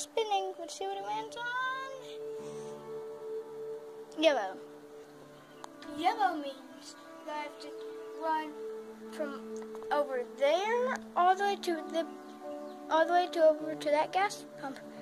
spinning. Let's see what it lands on. Yellow. Yellow means that I have to run from over there all the way to over to that gas pump.